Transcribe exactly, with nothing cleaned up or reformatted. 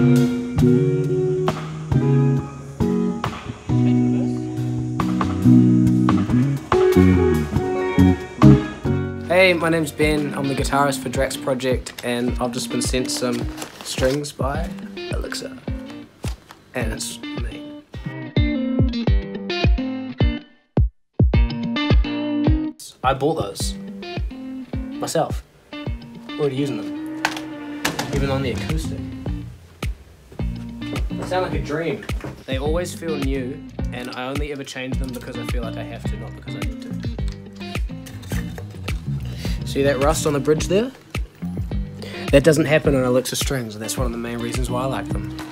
Hey, my name's Ben. I'm the guitarist for Drax project, and I've just been sent some strings by Elixir, and it's me. I bought those myself. Already using them, even on the acoustic. They sound like a dream. They always feel new, and I only ever change them because I feel like I have to, not because I need to. See that rust on the bridge there? That doesn't happen on Elixir strings, and that's one of the main reasons why I like them.